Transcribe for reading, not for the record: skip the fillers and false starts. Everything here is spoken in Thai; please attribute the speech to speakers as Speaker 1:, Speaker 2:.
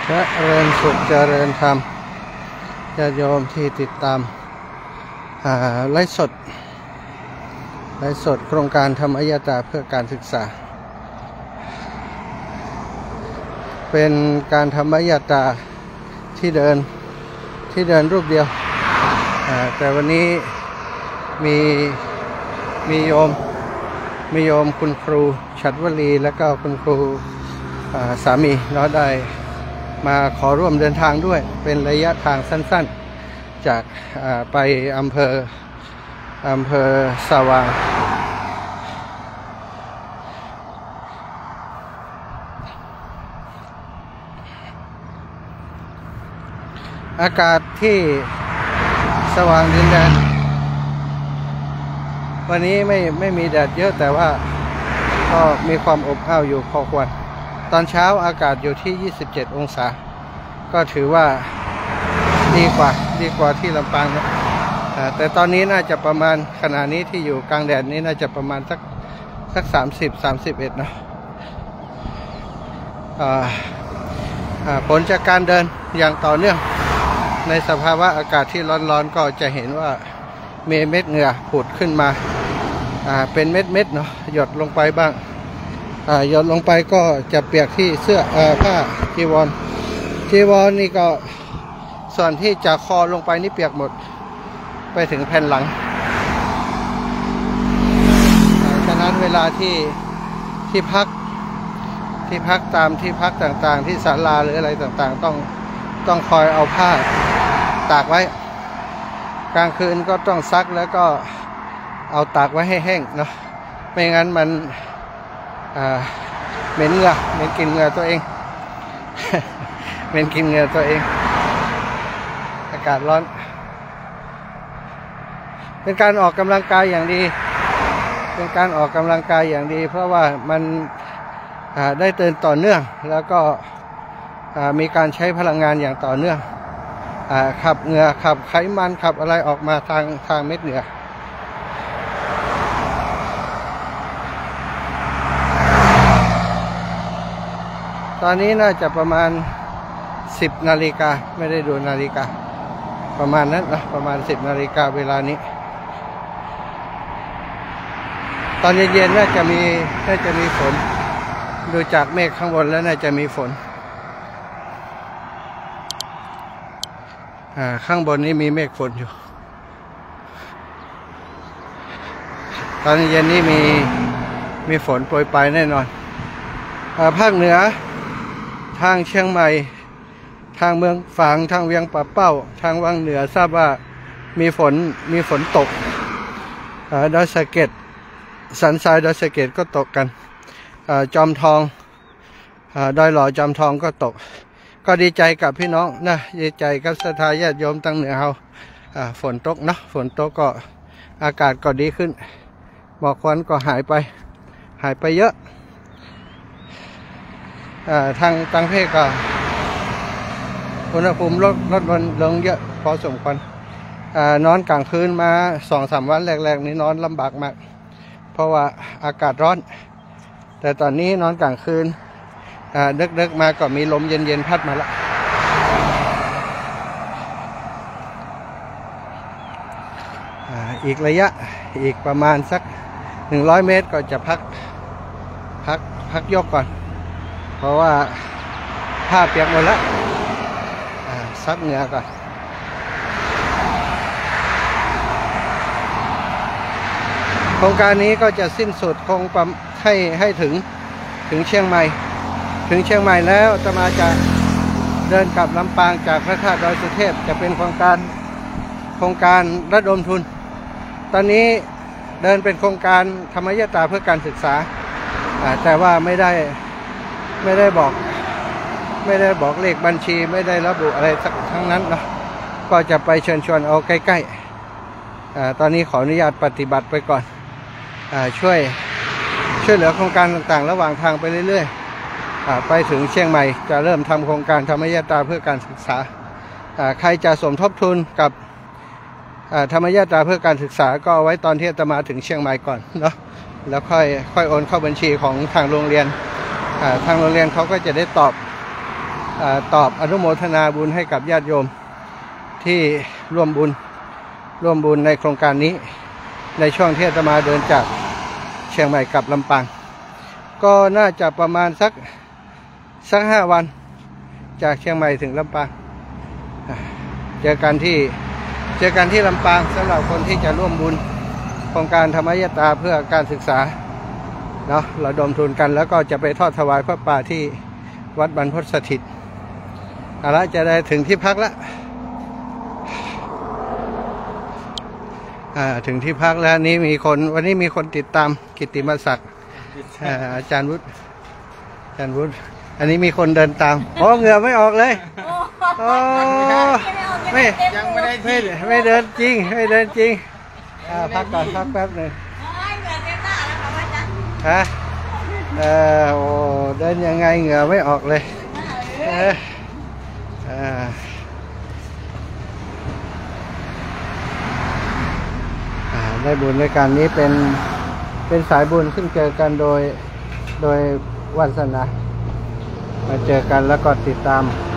Speaker 1: และเริญสุขเจริญธรรมญาติโยมที่ติดตามไลฟ์สดโครงการธรรมยตราเพื่อการศึกษาเป็นการธรรมยตราที่เดินรูปเดียวแต่วันนี้มีโยมคุณครูฉัตรวลีและก็คุณครูสามีเนาะได้มาขอร่วมเดินทางด้วยเป็นระยะทางสั้นๆจากไปอำเภอสว่างอากาศที่สว่างดินแดนวันนี้ไม่มีแดดเยอะแต่ว่าก็มีความอบอ้าวอยู่พอควรตอนเช้าอากาศอยู่ที่27องศาก็ถือว่าดีกว่าที่ลำปางนะแต่ตอนนี้น่าจะประมาณขณะนี้ที่อยู่กลางแดดนี้น่าจะประมาณสัก30-31นะผลจากการเดินอย่างต่อเนื่องในสภาวะอากาศที่ร้อนๆก็จะเห็นว่ามีเม็ดเหงื่อผุดขึ้นมาเป็นเม็ดเนาะหยดลงไปบ้างหยดลงไปก็จะเปียกที่เสื้อผ้าจีวรนี่ก็ส่วนที่จากคอลงไปนี่เปียกหมดไปถึงแผ่นหลังฉะนั้นเวลาที่พักตามที่พักต่างๆที่ศาลาหรืออะไรต่างๆต้องคอยเอาผ้าตากไว้กลางคืนก็ต้องซักแล้วก็เอาตากไว้ให้แห้งเนาะไม่งั้นมันเหม็นกินเหงื่อตัวเอง เหม็นกินเหงื่อตัวเองอากาศร้อนเป็นการออกกำลังกายอย่างดีเพราะว่ามันได้เตือนต่อเนื่องแล้วก็มีการใช้พลังงานอย่างต่อเนื่องขับเหงื่อขับไขมันขับอะไรออกมาทางเม็ดเหงื่อตอนนี้น่าจะประมาณ10 นาฬิกาไม่ได้ดูนาฬิกาประมาณนั้นนะประมาณ10 นาฬิกาเวลานี้ตอนเย็นๆน่าจะมีฝนดูจากเมฆข้างบนแล้วน่าจะมีฝนข้างบนนี้มีเมฆฝนอยู่ตอนเย็นนี้มีฝนโปรยปลายแน่นอนภาคเหนือทางเชียงใหม่ทางเมืองฝางทางเวียงป่าเป้าทางวังเหนือทราบว่ามีฝนตกดอยสะเก็ดสันทรายดอยสะเก็ดก็ตกกันจอมทองดอยหล่อจอมทองก็ตกก็ดีใจกับพี่น้องนะดีใจกับศรัทธาญาติโยมตั้งเหนือเฮาฝนตกเนาะฝนตกก็อากาศก็ดีขึ้นหมอกควันก็หายไปเยอะทางต่างประเทศก็อุณหภูมิลดลงเยอะพอสมควรนอนกลางคืนมา 2-3 วันแรกๆนี้นอนลำบากมากเพราะว่าอากาศร้อนแต่ตอนนี้นอนกลางคืนดึกมาก็มีลมเย็นๆพัดมาละอีกระยะอีกประมาณสัก100 เมตรก็จะพักยกก่อนเพราะว่าผ้าเปียกหมดแล้วซักเหงื่อก่อนโครงการนี้ก็จะสิ้นสุดคงให้ถึงเชียงใหม่แล้วจะมาจะเดินกลับลำปางจากพระธาตุดอยสุเทพจะเป็นโครงการระดมทุนตอนนี้เดินเป็นโครงการธรรมยตราเพื่อการศึกษาแต่ว่าไม่ได้บอกเลขบัญชีไม่ได้ระบุอะไรสักทั้งนั้นเนาะก็จะไปเชิญชวนเอาใกล้ๆตอนนี้ขออนุญาตปฏิบัติไปก่อนช่วยเหลือโครงการต่างๆระหว่างทางไปเรื่อยๆไปถึงเชียงใหม่จะเริ่มทำโครงการธรรมยตราเพื่อการศึกษาใครจะสมทบทุนกับธรรมยตราเพื่อการศึกษาก็เอาไว้ตอนที่อาตมาถึงเชียงใหม่ก่อนเนาะแล้วค่อยโอนเข้าบัญชีของทางโรงเรียนเขาก็จะได้ตอบตอบอนุโมทนาบุญให้กับญาติโยมที่ร่วมบุญในโครงการนี้ในช่วงที่อาตมาเดินจากเชียงใหม่กลับลำปางก็น่าจะประมาณสัก5 วันจากเชียงใหม่ถึงลำปางเจอกันที่ลำปางสำหรับคนที่จะร่วมบุญโครงการธรรมยตราเพื่อการศึกษาเนาะระดมทุนกันแล้วก็จะไปทอดถวายพระป่าที่วัดบรรพตสถิตเอาละจะได้ถึงที่พักแล้วถึงที่พักแล้ววันนี้มีคนติดตามกิตติมศักดิ์อาจารย์วุฒิอันนี้มีคนเดินตามเหงื่อไม่ออกเลยไม่เดินจริงพักก่อนพักแป๊บหนึ่งเดินยังไงเหงื่อไม่ออกเลยได้บุญในการนี้เป็นสายบุญซึ่งเจอกันโดยวาสนามาเจอกันแล้วก็ติดตาม